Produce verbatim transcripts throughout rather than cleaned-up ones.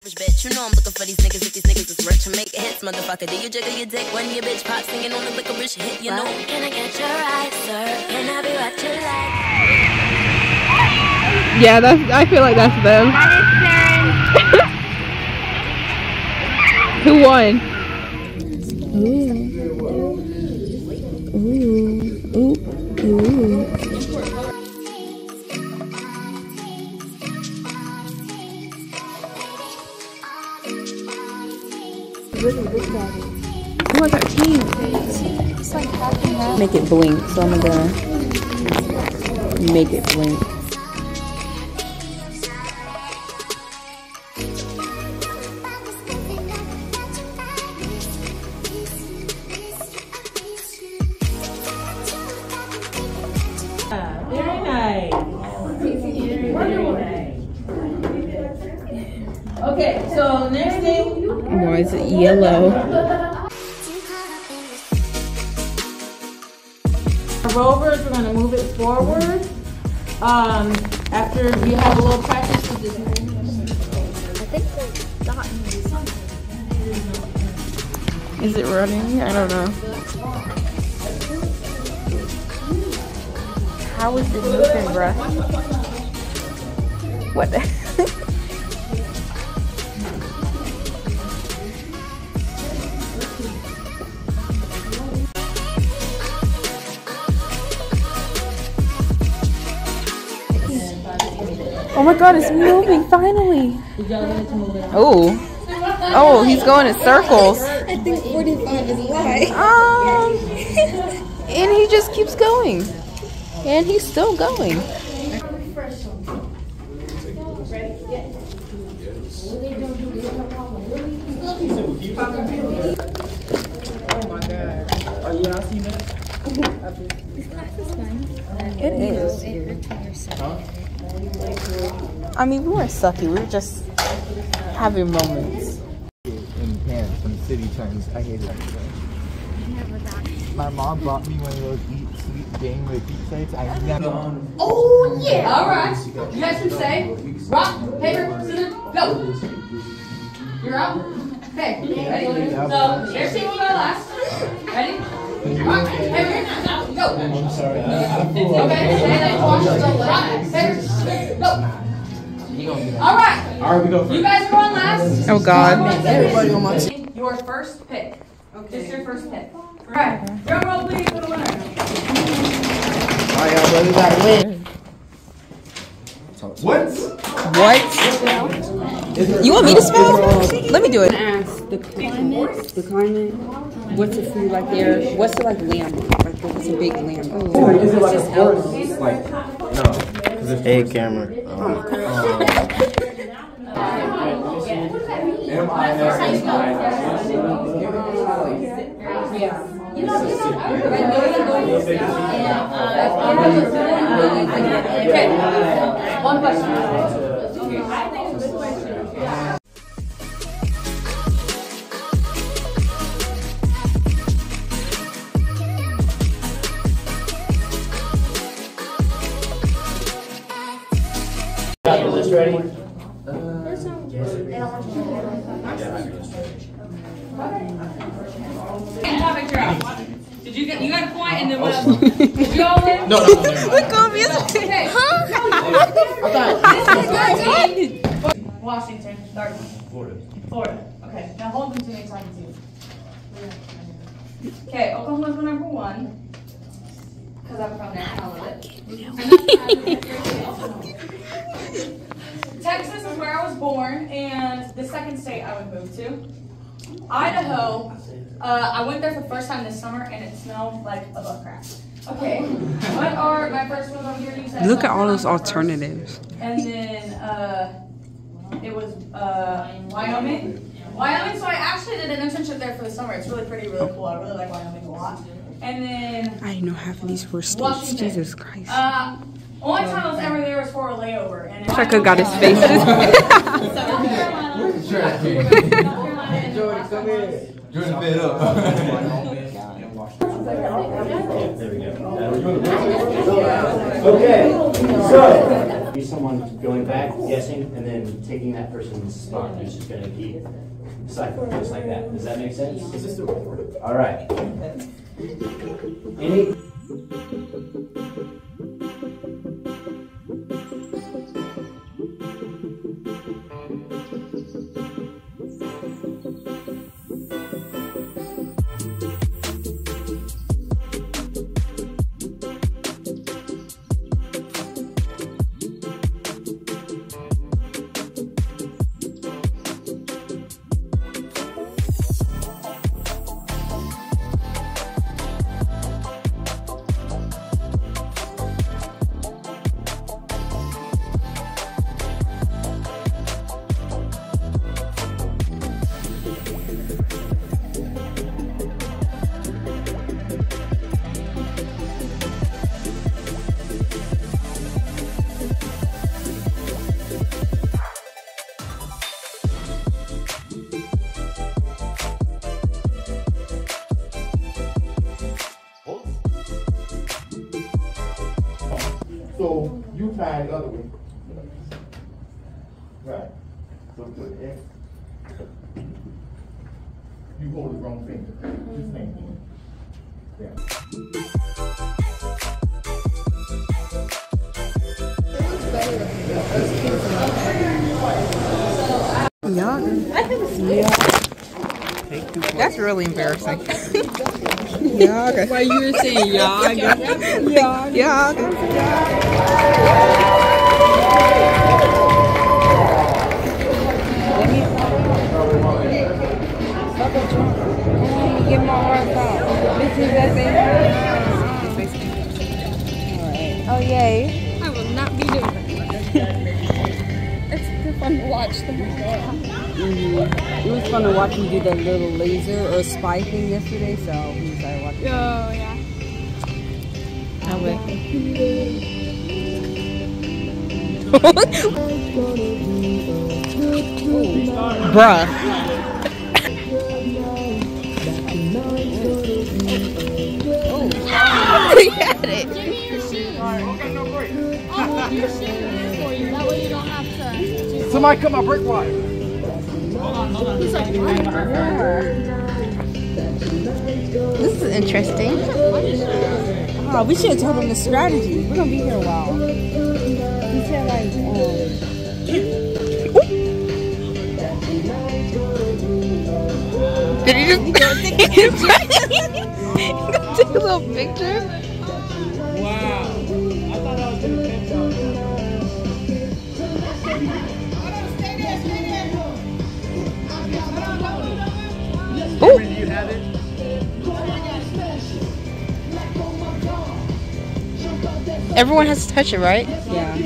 Bitch, you know I'm looking for these niggas if these niggas is rich and make hits, motherfucker. Do you jiggle your dick when your bitch pop singing on the licorice hit? You know? Can I get your eyes, sir? Can I be what you like? Yeah, that's. I feel like that's them. That is Who won? Ooh, ooh, ooh, ooh. Really look at it. Look at thirteen. It's like half and half. Make it blink, so I'm gonna make it blink. Very nice. Very nice. Okay, so next thing. Why is it yellow? Rovers, we're gonna move it forward. Um, after you have a little practice with this. I think the dot means something. Is it running? I don't know. How is it moving, bruh? What the Oh my god, it's moving finally. Oh. Oh, he's going in circles. I think forty-five is why. Um, and he just keeps going. And he's still going. Oh my god. Are you not seeing that? This class is fun. It is. Huh? I mean, we weren't sucky. We were just having moments. In pants when the city turns. I hate it. My mom bought me one of those eat sweet game with eat sites. I never. Oh yeah! All right. You guys can say rock, paper, scissors, go. You're up. Okay. Ready? So there's team will go last. Ready? Rock, paper, go. I'm sorry. Okay. And then watch the rock, paper, go. All right. All right, we go first. You guys are going last. Oh god. Everybody on my team. Your first pick. Okay. Just your first pick. All right. Drum roll, please, for the winner. All right, brother, gotta win. What? What? You want me to spell? Let me do it. Ask the climate, the climate, what's the food like there? What's the like lamb? Like what's a big lamb? Oh, Is it like a horse? Like, no. Hey, camera. Um, M I S S I. Okay. One question. Got the list ready? Topic drop. Did you get? You got a point, and then what? Did you all win? No, no, no. no. Look obvious. Okay. Huh? Washington. Start. Florida. Florida. Okay. Now hold them to me so I can see. Okay. Oklahoma's my number one. Because I'm from there. I love it. Texas is where I was born, and the second state I would move to. Idaho. Uh, I went there for the first time this summer, and it smelled like a butt crack. Okay. What are my first ones over here? You said look at all those North Carolina alternatives. first. And then uh, it was uh, Wyoming. Wyoming. So I actually did an internship there for the summer. It's really pretty, really cool. I really like Wyoming a lot. And then I didn't know half of these were states. Washington. Jesus Christ. Uh, only time I was ever there was for a layover. And Wish I could got his face. Jordan, come here. Jordan, bit up. Okay, so be someone going back, guessing, and then taking that person's spot. Who's just gonna keep cycling just like that. Does that make sense? Is this the recording? All right. Any. So you tie the other way. Right. So put X. You hold the wrong finger. Just same thing. Yeah. Yeah. That's really embarrassing. Yeah. Why you were saying yeah? Yeah. Get my work out. This is that thing. Oh yay! I will not be doing it. It's super fun to watch them. Mm-hmm. It was fun to watch you do that little laser or spy thing yesterday, so we started watching. Oh yeah. I will. Bruh. We had it. Give me your shoes. I'll hold your shoes for you. That way you don't have to. Somebody cut my brake wire. He's like, what? This is interesting. Oh, we should have told him the strategy. We're gonna be here a while. He said like, um. Did he just go take a little picture? Wow. I thought I was gonna catch something. Oh. Do you have it? Everyone has to touch it, right? Yeah.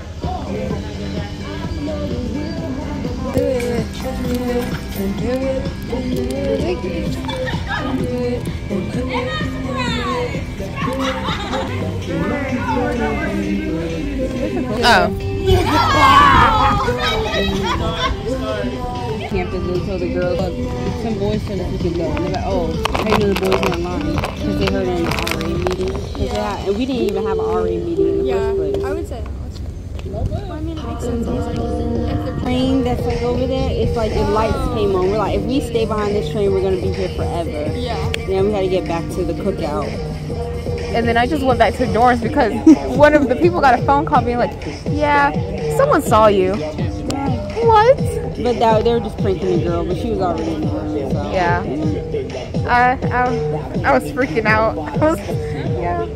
Oh. Campus and told the girls, look, some boys said that we could go. And they're like, oh, I know the boys weren't lying because they heard it in the R A meeting. Cause yeah. And we didn't even have an R A meeting in the Yeah, first place. I would say. Well, I mean, it makes sense. If they're Train that's like over there, it's like the lights came on. We're like, if we stay behind this train, we're gonna be here forever. Yeah. Then we had to get back to the cookout. And then I just went back to the dorms because one of the people got a phone call being like, yeah, someone saw you. What? But that, they were just pranking the girl, but she was already in the room. So. Yeah. I, I, I was freaking out. I was, yeah.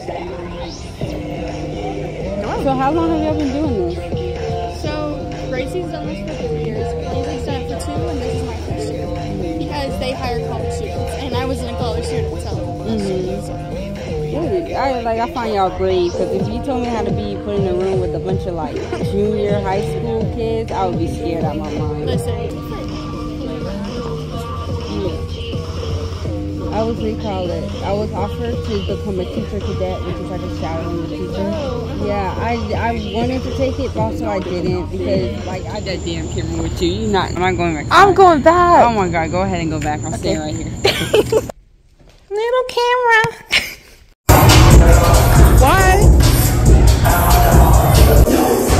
So how long have y'all been doing this? So, Gracie's done this for three years. Lindsay's done it for two, and this is my first year. Because they hire college students, and I wasn't a college student, so. Mm-hmm. I like I find y'all brave because if you told me how to be put in a room with a bunch of like junior high school kids, I would be scared out of my mind. Listen. I was recall it. I was offered to become a teacher cadet, which is like a shadowing teacher. Yeah, I, I wanted to take it, but also I didn't because like I that damn camera with you. You not? Am I going back? I'm going back. Oh my god, go ahead and go back. I'm staying right here. Little camera. Why?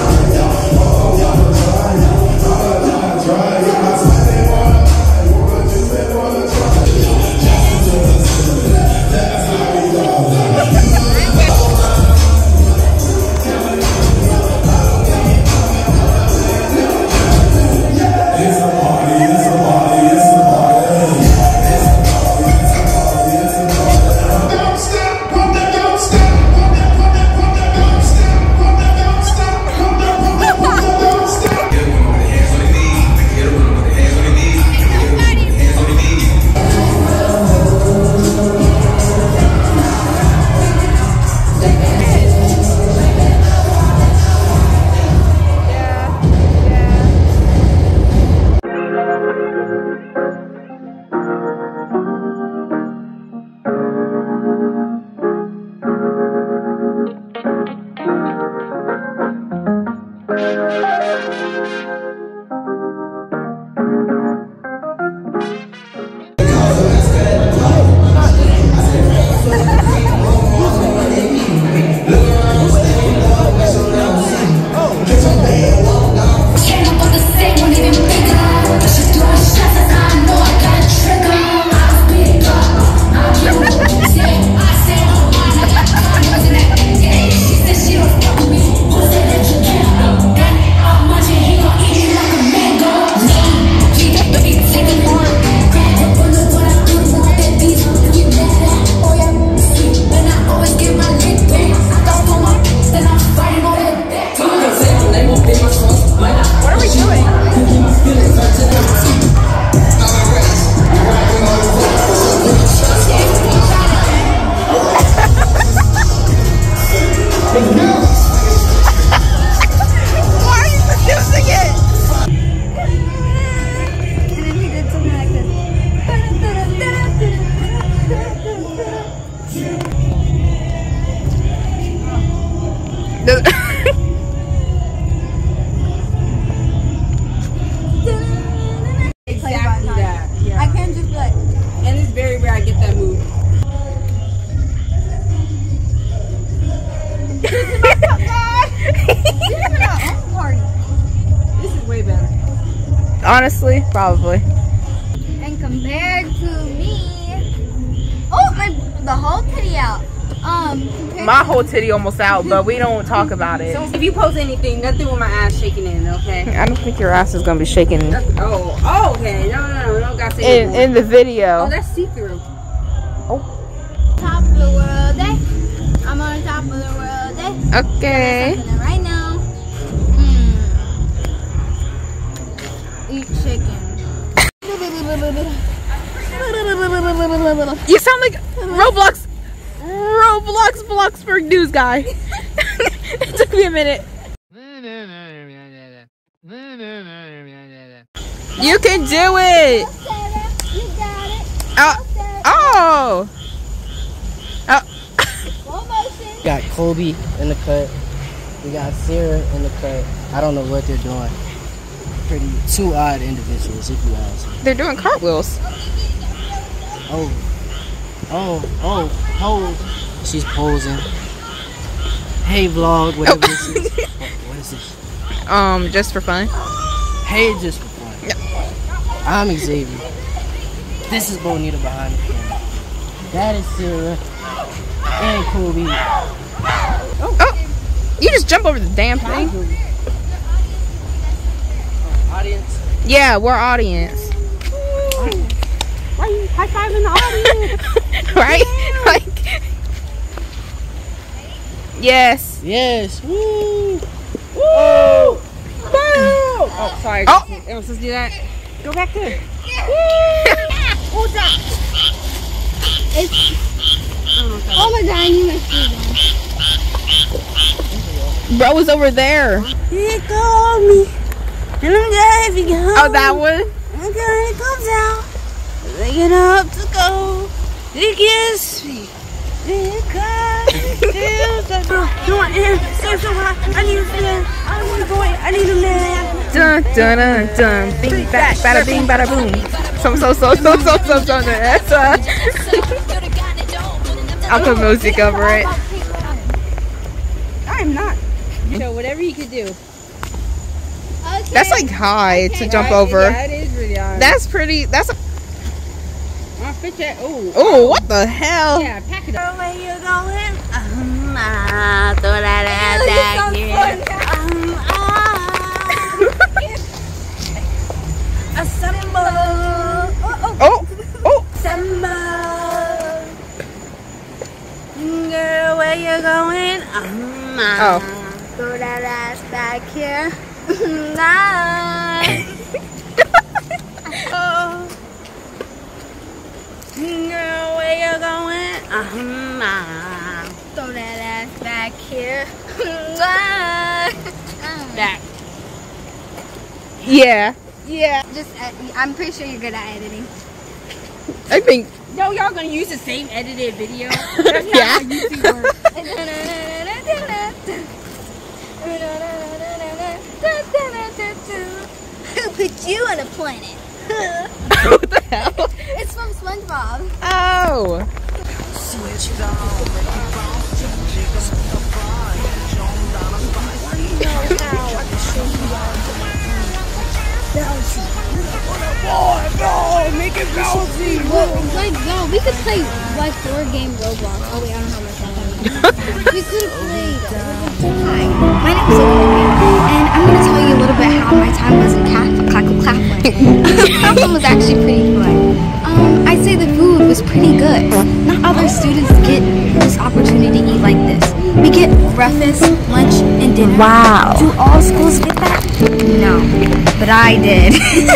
Honestly, probably. And compared to me, oh my, the whole titty out. Um, My whole titty almost out, but we don't talk about it. So if you post anything, nothing with my ass shaking in, okay? I don't think your ass is gonna be shaking Oh, oh, okay. No, no, no, no. Gotta say in in the video. Oh, that's see-through. Top of the world, eh? I'm on top of the world, eh? Okay. Right now, mm. Eat chicken. You sound like Roblox. Roblox Bloxburg news guy. It took me a minute. You can do it. You got it. Oh. Oh. Oh. Slow motion. We got Kobe in the cut. We got Sarah in the cut. I don't know what they're doing. Pretty two odd individuals, if you ask me. They're doing cartwheels. Oh. Oh, oh, pose. She's posing. Hey vlog, whatever Oh. this is. Oh, what is this? Um, just for fun. Hey, just for fun. Yeah. I'm Xavier. This is Bonita behind the camera. That is Sarah. And Kobe. Oh. Oh. You just jump over the damn thing. Oh, audience. Yeah, we're audience. Why are you high-fiving the audience? Right? Like. Yes. Yes. Woo. Woo! Oh, sorry. Oh. Am I supposed to do that? Go back there. Oh, that. It's. Oh my god, you must be Bro was over there. He called me. And I'm glad if you Oh, that one? Okay, it comes out. They get up to go. They kiss me. They cry. Come on, stay so high. I need to live. I want to go in. I need to live. Dun dun dun dun. Bing back, bada bing, bada boom. So so so so so so so. That's uh. I'll put music over it. I'm not. So whatever you could do. Okay. That's like high to jump Right? over. Yeah, it is really high. That's pretty. That's a. I'll fit that. Oh. Oh, what the hell? Yeah, pack it up. Where you going? Um, ah, throw that ass back here. Um, ah. A samba. Oh, oh. Oh, oh. Samba. Girl, where you going? Um, ah. Oh. Throw that ass back here. Nah. Oh. Girl, where you going? Um, ah. Throw that ass back here. Back. Yeah. Yeah. Just, ed- I'm pretty sure you're good at editing. I think. No, y'all gonna use the same edited video? That's not Yeah. how YouTube works. Who put you on a planet? What the hell? It's from SpongeBob. Oh. Like, no, we could play like four game Roblox. Oh wait, I don't know my phone. We could have played. Hi, my name is Olivia, and I'm going to tell you a little bit how my time was in Claflin. Claflin was actually pretty fun. Um, I'd say the food was pretty good. Not other students get this opportunity to eat like this. We get breakfast, lunch, and dinner. Wow. Do all schools get that? No, but I did.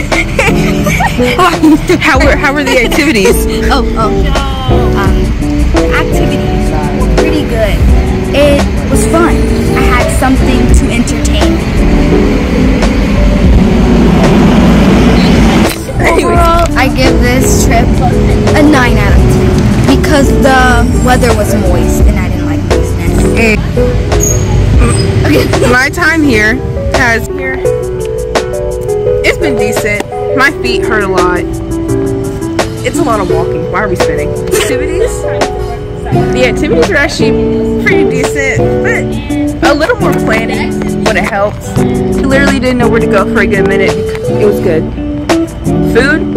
How were how were the activities? Oh, oh. Um, the activities were pretty good. It was fun. I had something to entertain me. Overall, I give this trip a nine out of ten because the weather was moist and I didn't like moistness. My time here has here. It's been decent. My feet hurt a lot. It's a lot of walking. Why are we spinning? Activities? The activities are actually pretty decent, but a little more planning would have helped. I literally didn't know where to go for a good minute. It was good. Food?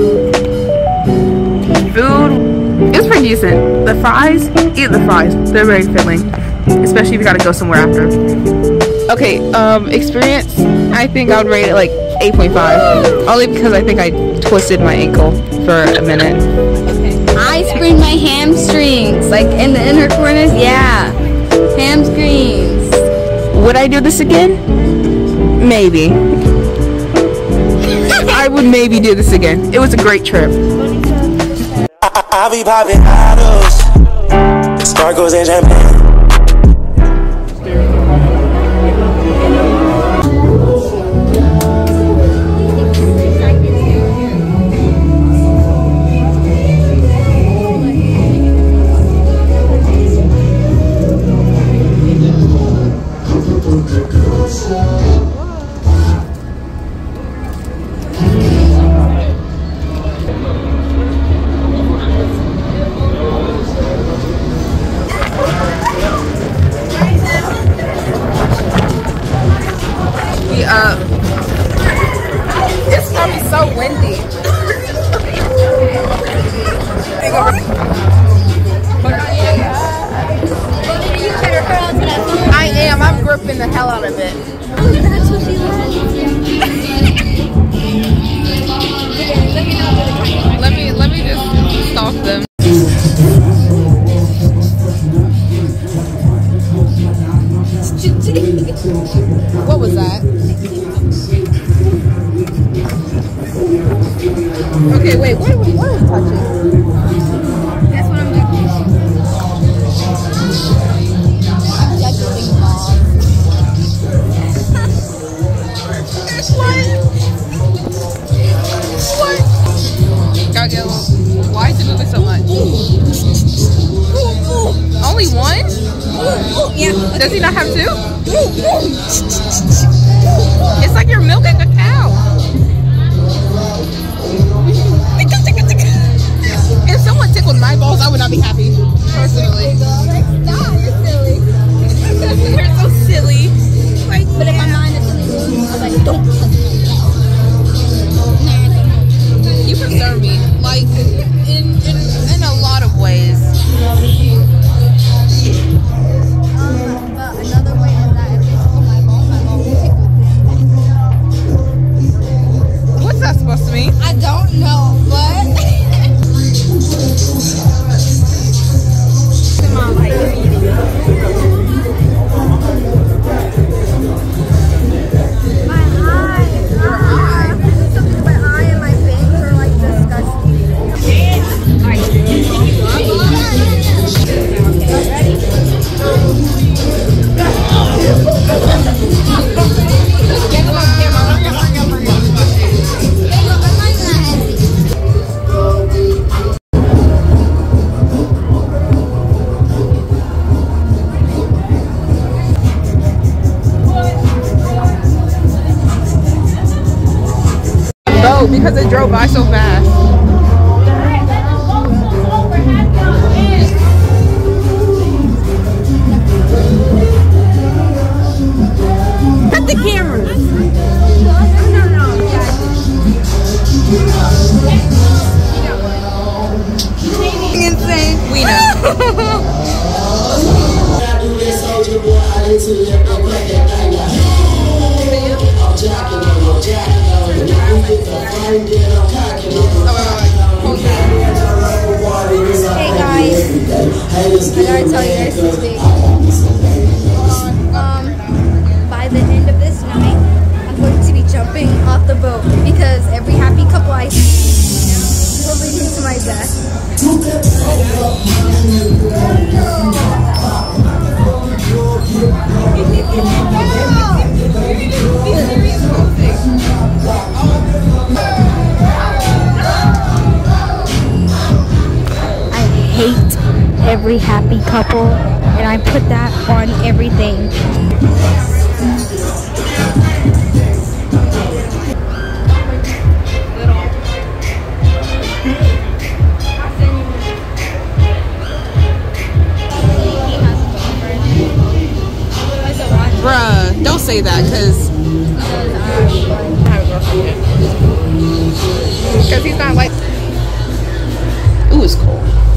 Food? It's pretty decent. The fries? Eat the fries. They're very filling. Especially if you gotta go somewhere after. Okay, um, experience, I think I would rate it like eight point five. Only because I think I twisted my ankle for a minute. I sprained my hamstrings, like in the inner corners. Yeah, hamstrings. Would I do this again? Maybe. I would maybe do this again. It was a great trip. I, I be popping bottles, sparkles and champagne. Uh, it's gonna be so windy. I am. I'm gripping the hell out of it. That's what she loves. Let me let me just stalk them. What was that? Okay, wait, what, what, what are we touching? That's what I'm doing. I'm juggling balls. What? What? Gotta get a little, why is it moving so much? Only one? Yeah. Does he not have two? It's like you're milking a cow. If someone tickled my balls, I would not be happy, personally. You're silly. You're so silly. Like, But if I'm not in a silly mood, I'm like, don't touch me. you concern me, like, in, in, in a lot of ways. Um, but another way is that if they tickle my balls, my balls will tickle them. What's that supposed to mean? I don't know, but come on, like my eyes, your eye, my eye and my bangs are like disgusting. Go, because it drove by so fast. Cut the camera. Insane. We know. Hey guys, I gotta tell you guys something. Um, by the end of this night, I'm going to be jumping off the boat because every happy couple I see will lead me to my death. I hate every happy couple, and I put that on everything. Bruh, don't say that, because I have a girlfriend. he's not like. Ooh, it's cold.